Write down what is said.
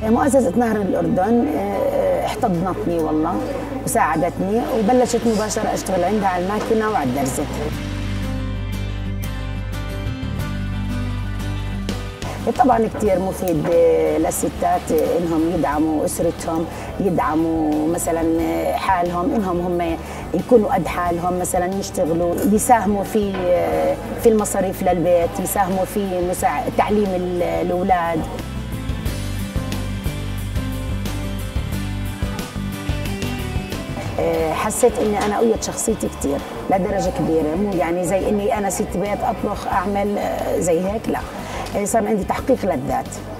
مؤسسة نهر الأردن احتضنتني والله وساعدتني، وبلشت مباشرة أشتغل عندها على الماكينة وعلى الدرزة. طبعا كثير مفيد للستات انهم يدعموا اسرتهم، يدعموا مثلا حالهم، انهم هم يكونوا قد حالهم، مثلا يشتغلوا، يساهموا في المصاريف للبيت، يساهموا في تعليم الاولاد. حسيت اني انا قويت شخصيتي كثير لدرجه كبيره، مو يعني زي اني انا ست بيت اطبخ اعمل زي هيك، لا، صار عندي تحقيق للذات.